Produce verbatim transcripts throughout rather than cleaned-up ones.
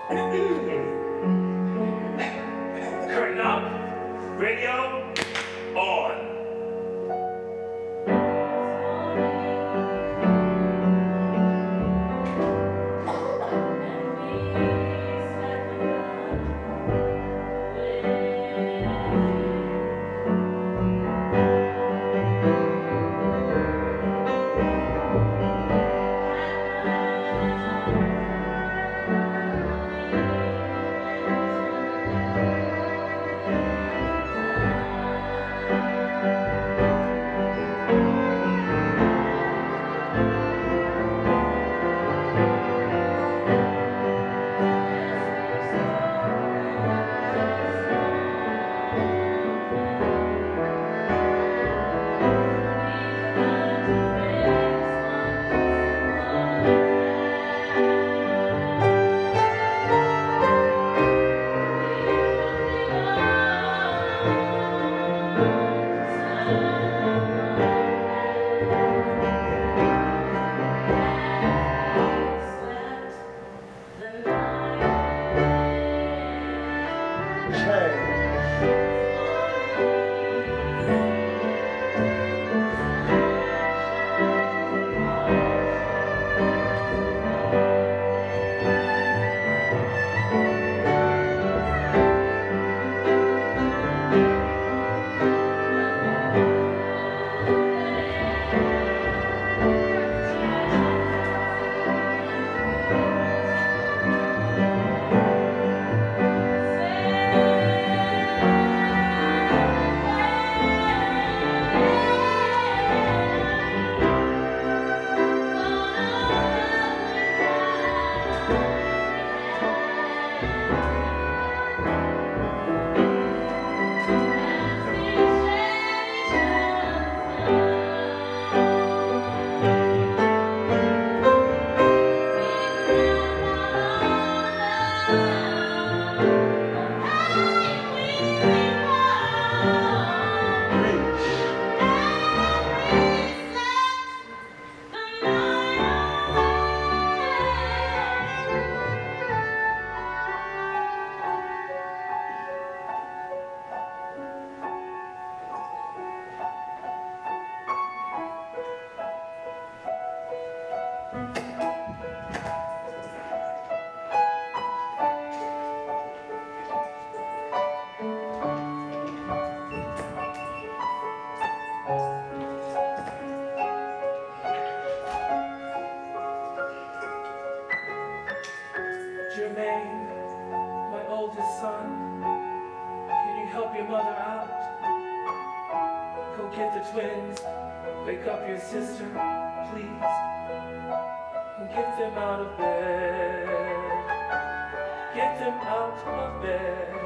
Curtain up, radio on. Jermaine, my oldest son, can you help your mother out? Go get the twins, wake up your sister, please, and get them out of bed. Get them out of bed.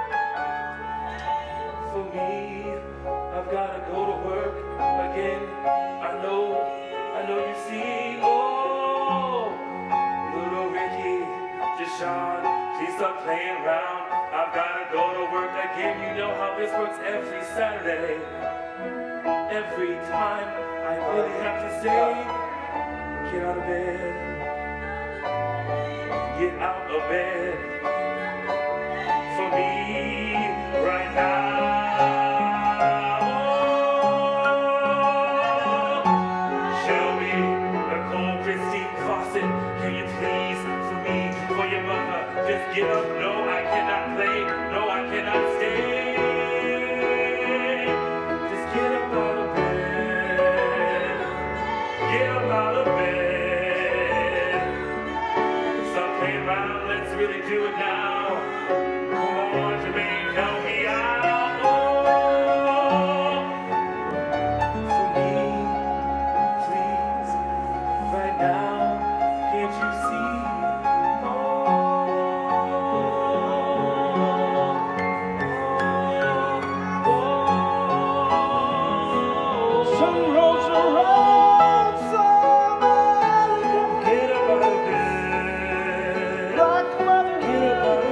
For me, I've gotta go to work again. I know, I know you see, oh, little Ricky, Deshaun, please stop playing around. I've gotta go to work again. You know how this works every Saturday. Every time I really have to say, get out of bed. Get out of bed. For me, right now. Oh, Shelby, Nicole, Christine, Fawcett, can you please, for me, for your mother, just get up? No, I cannot play. No, I cannot stay. Just get up out of bed. Get up out of bed. Stop playing around. Let's really do it now. Come on, Jermaine, help me out. Oh, for me, please, right now, can't you see? Some roads are roads, some Get up out of bed. like motherhood. Get up out of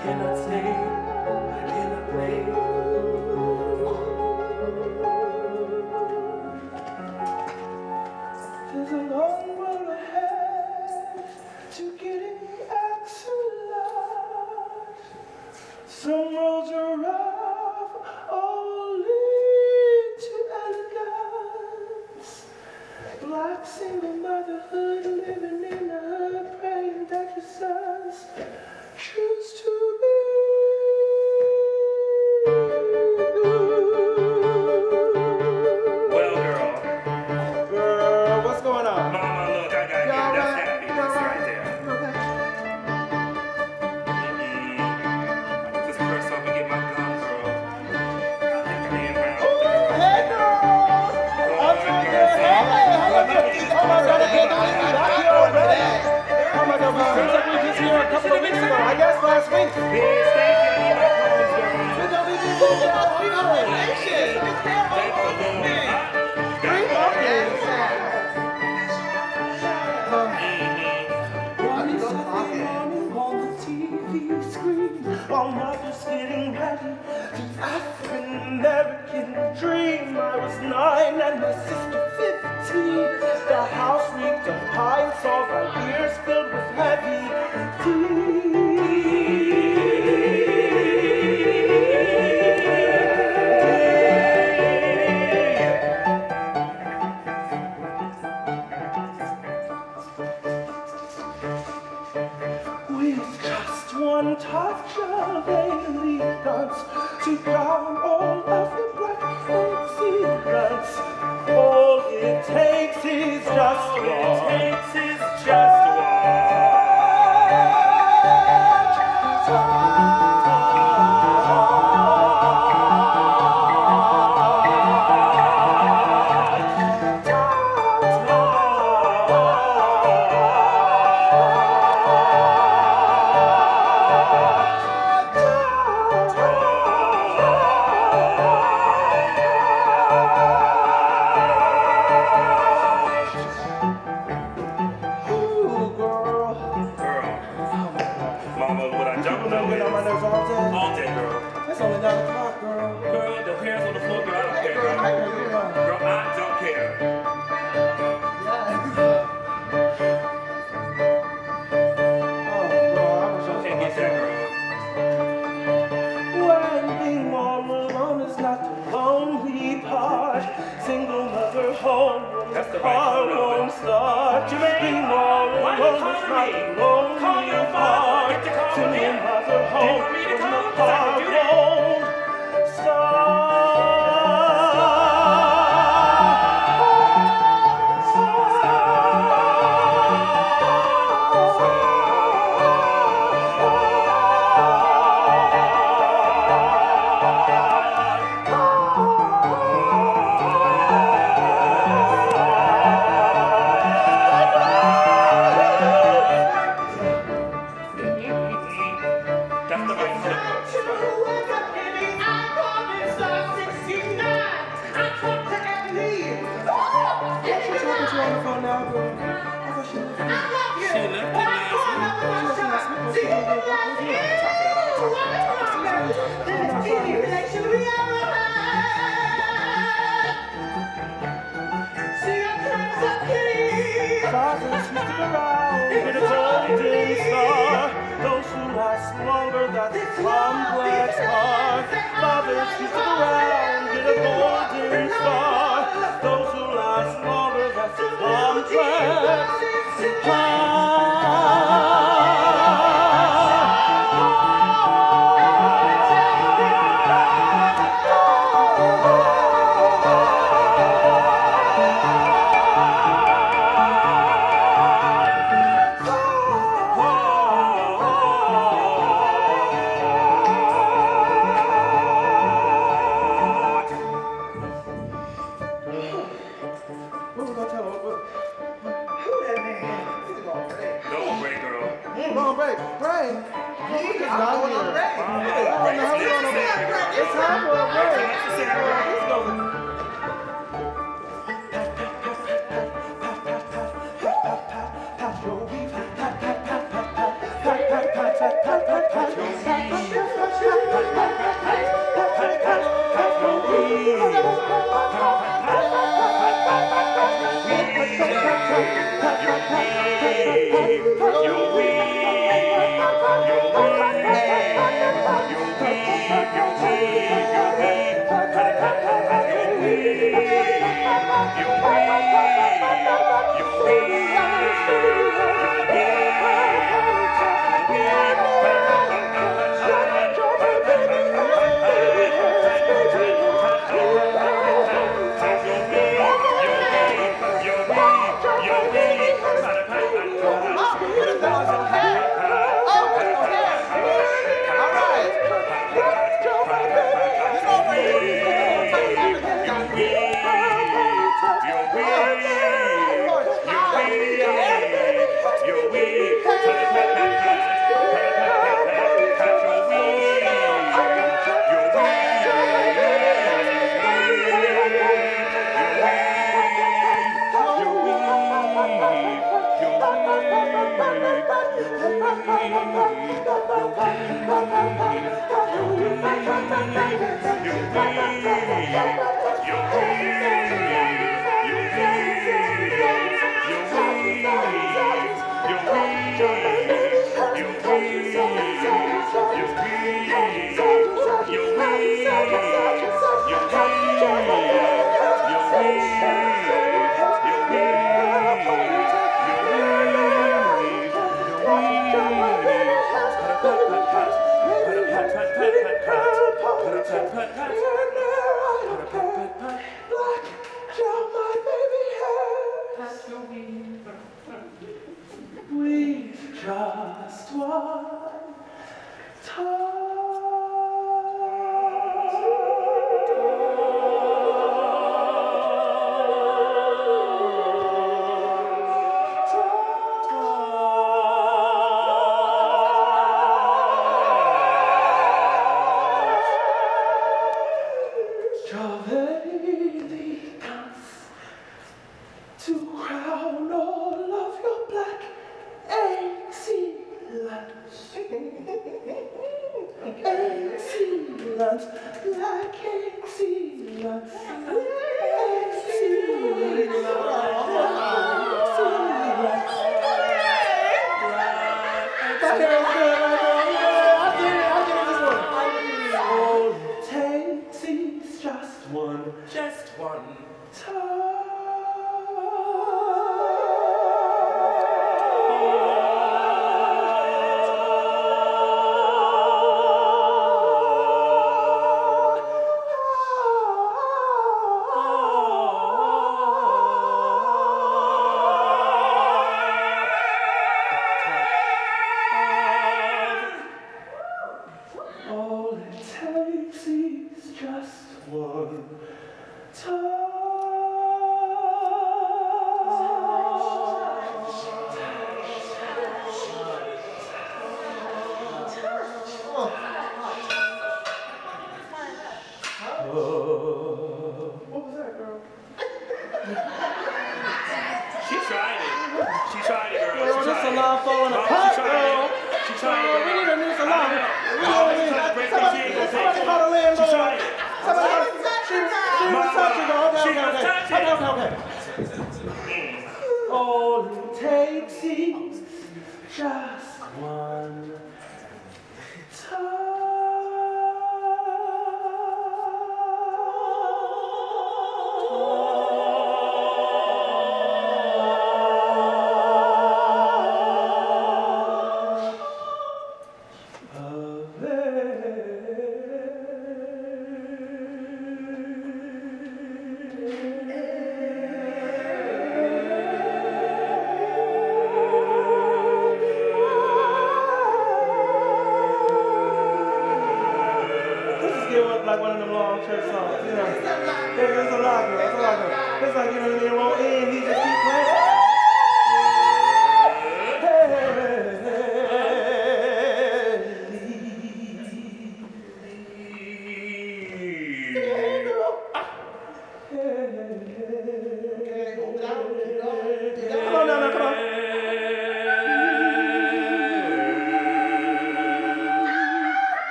cannot stay, I cannot play. There's a long road ahead to getting back to life. Some roads are rough, all lead to elegance. Black single motherhood, living in the hood, praying that your sons choose to be Well, girl. Girl, what's going on? Mama, look, I gotta give you Y'all that's right? happiness Y'all right? right there. Mm-mm. Just press up and get my gun, girl. Playing around with the girl. Hey, girl! I'm trying to get hey, how you doing? Oh my God, I can't believe we got here already. Oh my God, it seems like we were just here a couple of weeks ago. I guess last week. Yes, thank you. I need my clothes, girl. We don't even do that. We don't do that. Thank the Lord. Three months. On the T V screen, while mother's getting ready, the African American dream. I was nine and my sister fifteen. The house reeked of pints, all our ears filled with heavy with just one touch of elegance to drown all of the black excellence. All it takes is just All one. it takes is just Ooh, girl. girl. Mama, would I jump People don't get on my nerves all day. all day, girl? It's only nine o'clock, girl. Girl, the hair's on the floor, girl. I don't care, Girl, girl. I know you are. Girl, I don't care. Oh, girl, I was just Can't get that, girl. when being all alone is not the lonely part. Single mother home, That's the right car tone of it. won't start. Jermaine, Being all why you alone is calling not me? the lonely Call your father. part. Get the call from Single him. mother Do you home, want me to when call the him? 'Cause I car can do that. won't That's the right tone. She's talking to you on the phone now, girl. I thought she left me. She left it last week. She left me last week. She left me last Fathers who stick around with a golden star. Those who last longer, that's the complex part. Fathers who stick around with a golden star. Those who last longer, that's the complex What we gonna tell her? What- Go on, break, girl. Come on, break, break. Oh, we just got here. Mama, I don't know break how is we gonna break. necessary. It's time for a break. necessary. Let's go. Pat your weave, pat, pat, pat, pat, pat, pat, pat, pat, pat, pat, pat your weave.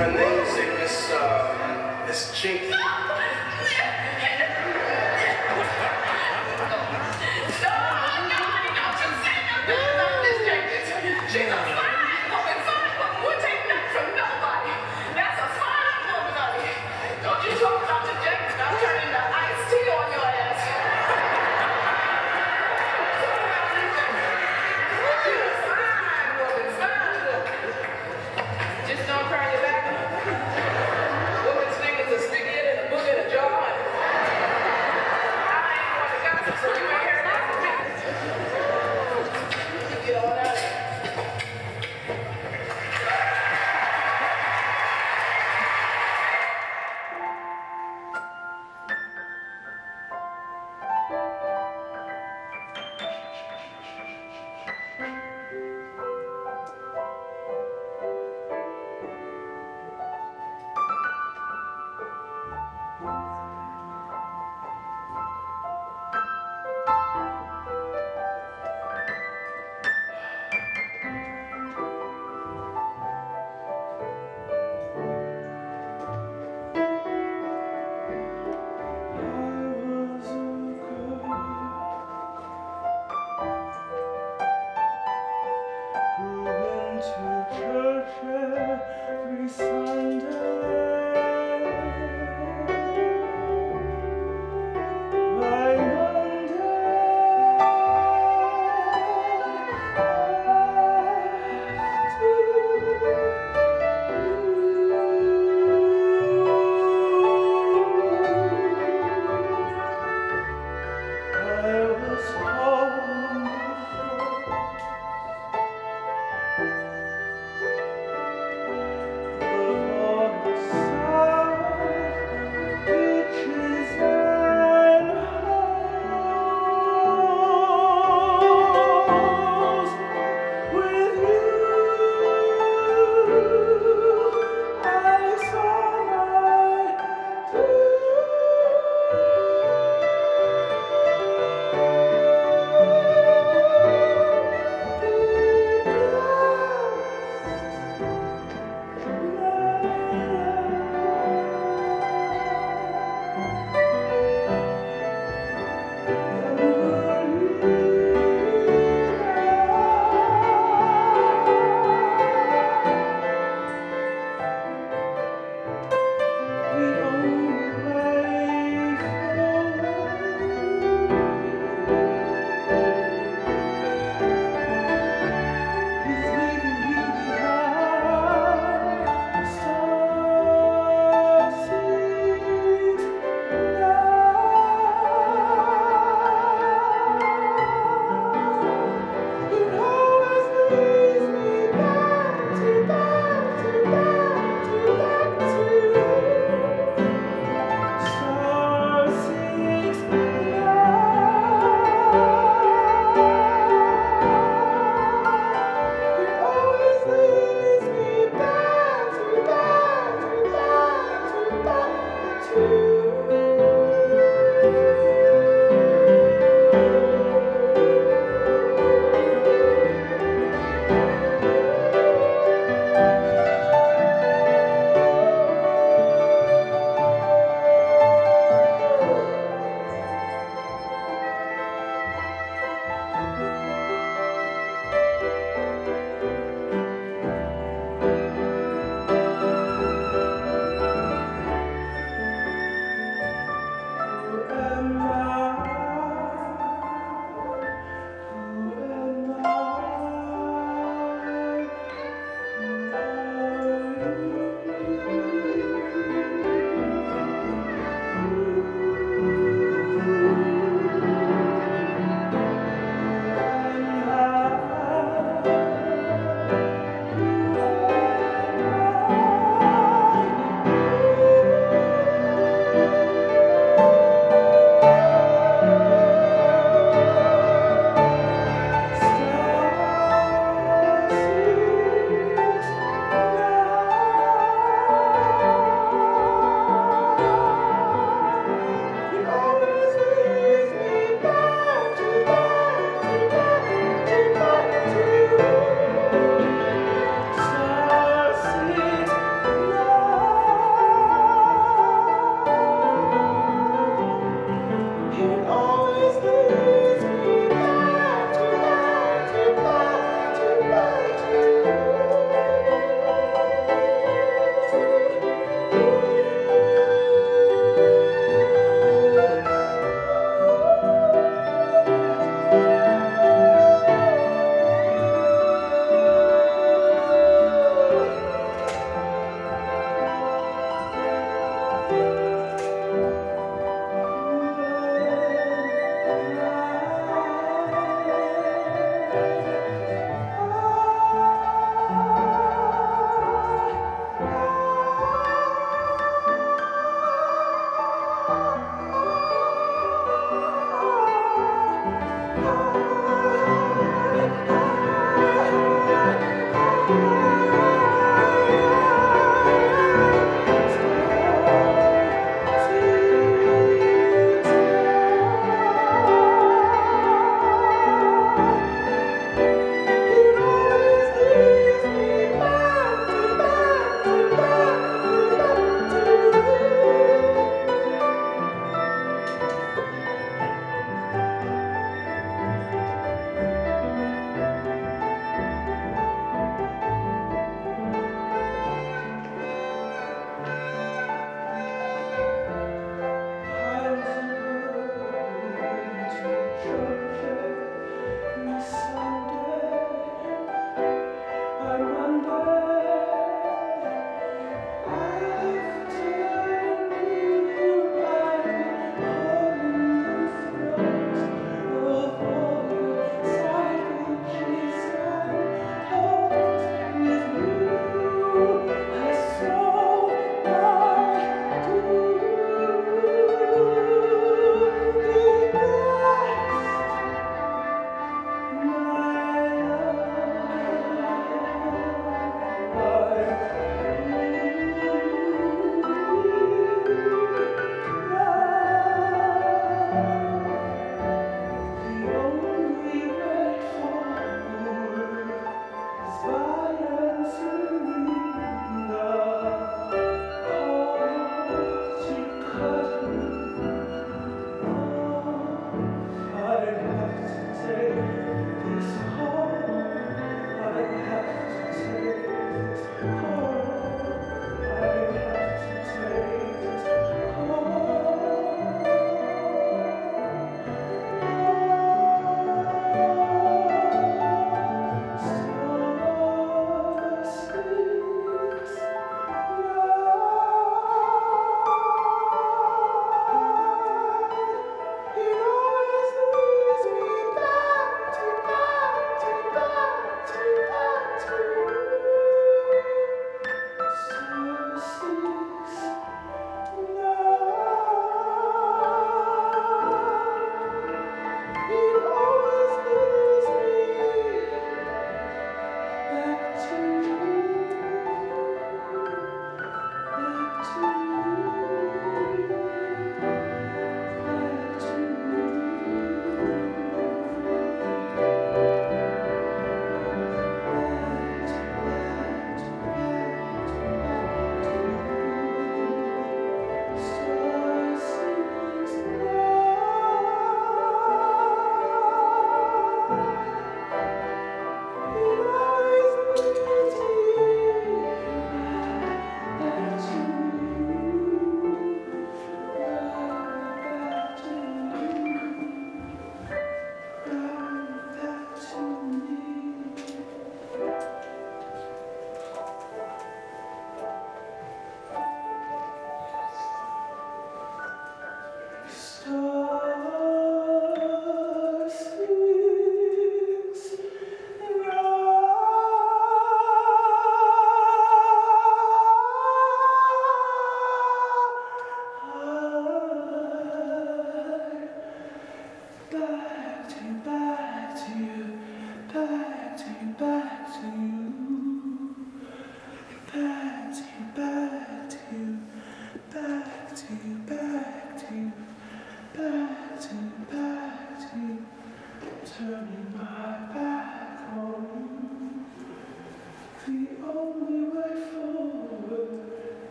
Her name's Miss, uh, Miss Chinky. She's a fine woman, fine woman. We'll take nothing from nobody. That's a fine woman, honey. Don't you talk about your jacket. I'll turn into iced tea on your ass. She's a fine woman, fine woman. Just don't cry your back. Woman's fingers are stickier than a booger.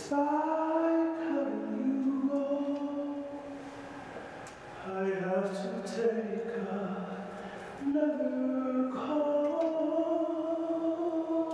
like having you go. I have to take another call.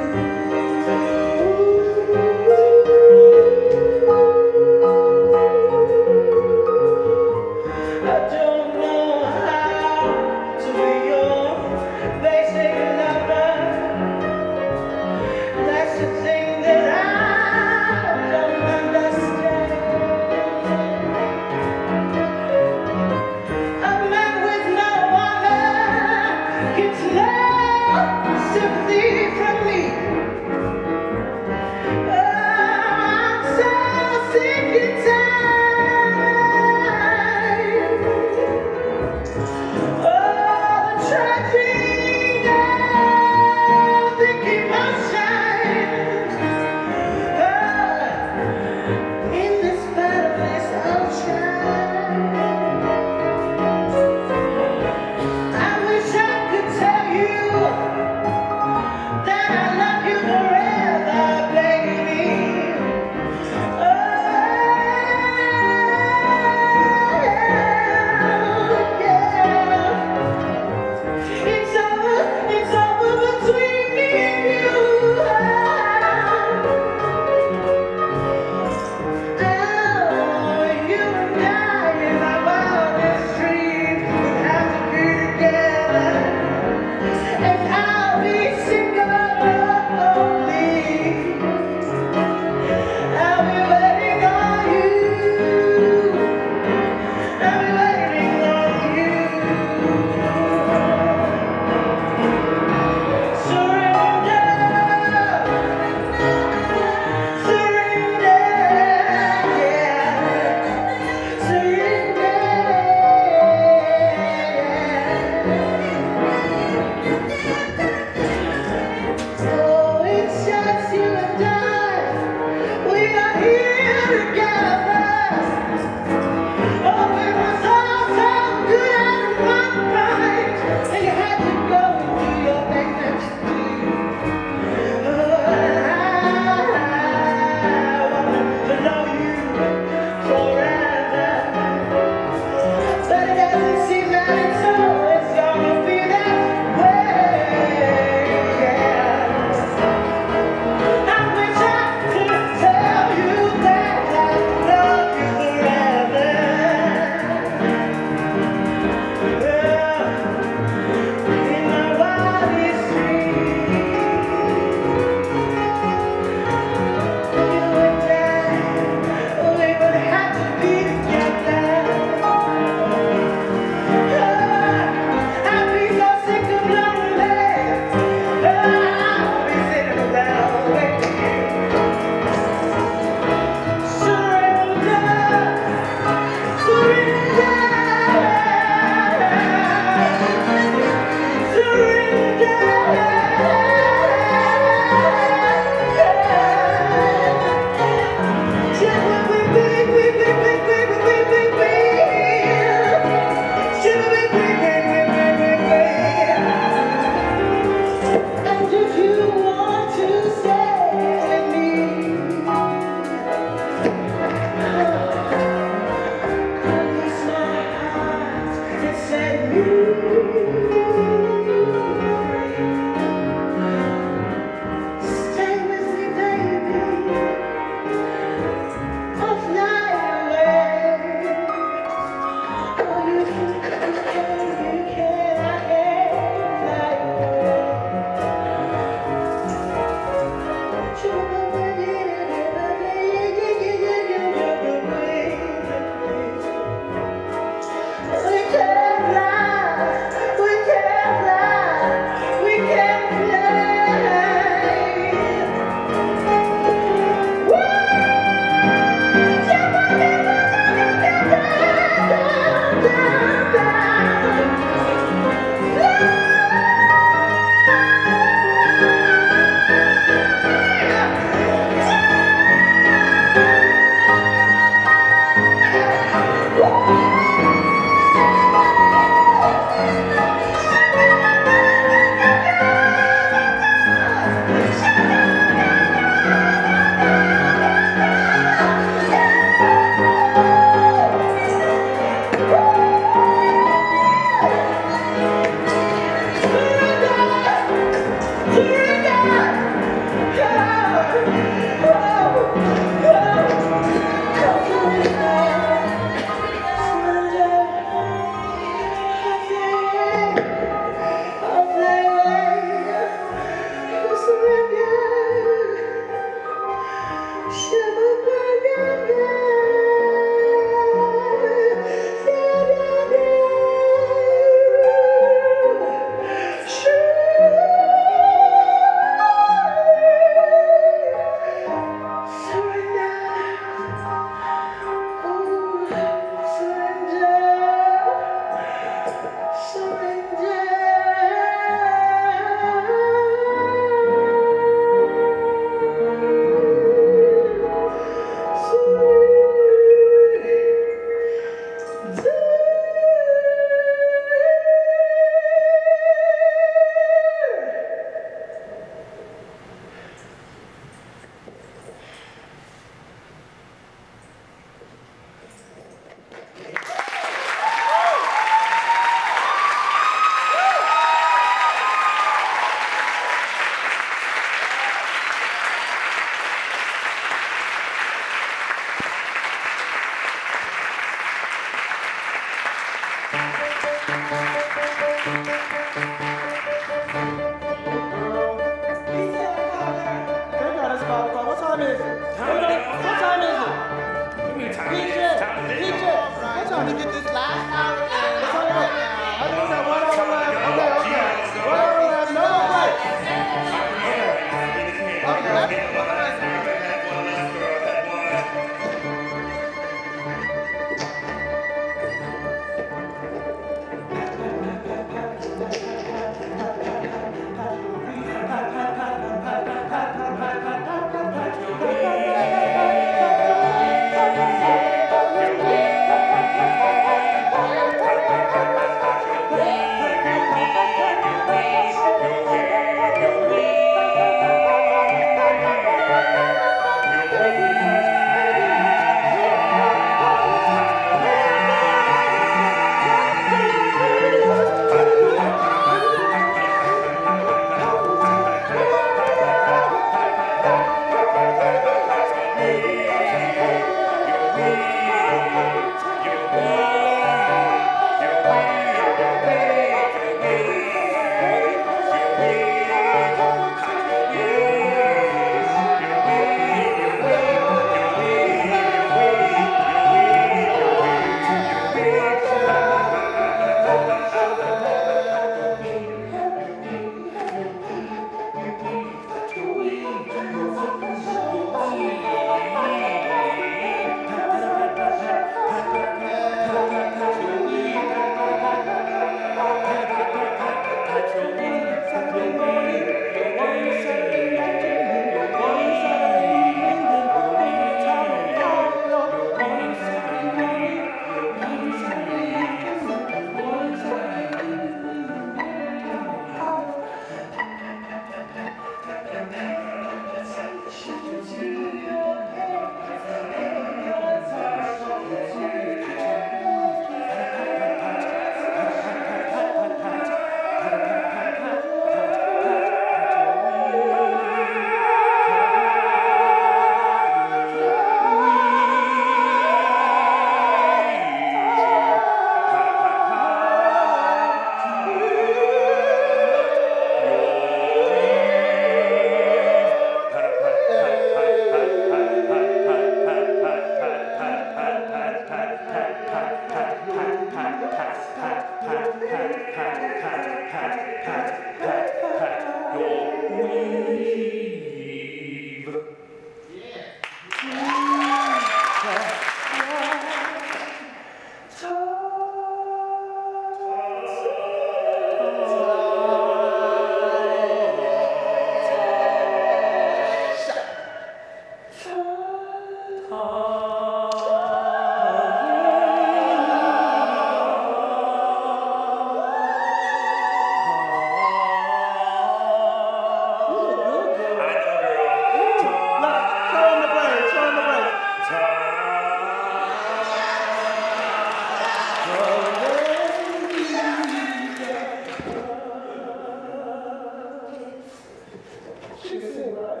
she can sing, right?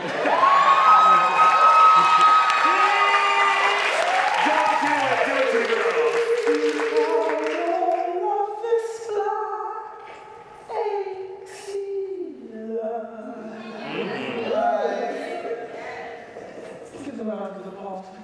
Don't do it. Do it to the girls. Give them a round of applause, please.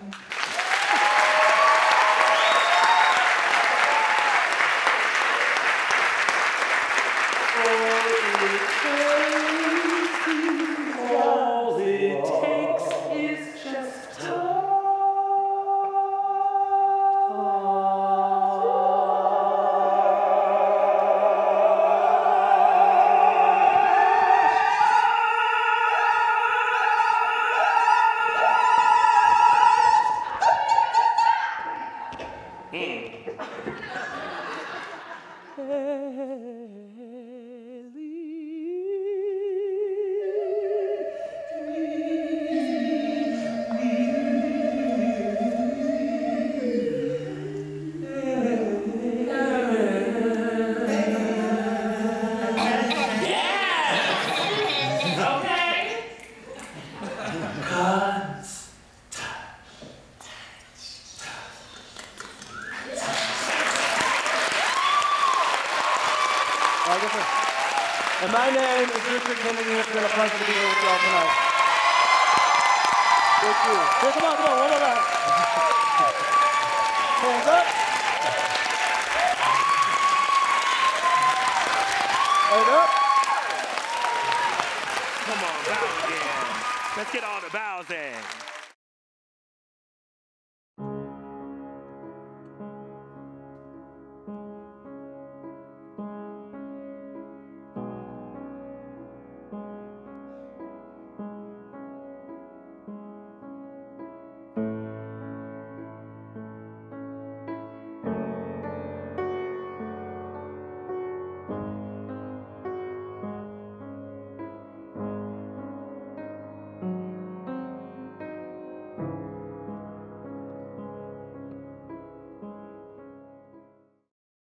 All it takes is just time. And my name is Richard Kennedy. It's been a pleasure to be here with y'all tonight. Thank you. Here, come on, come on, one more round. Hands up. Hands up. Come on, bow again. Let's get all the bows in.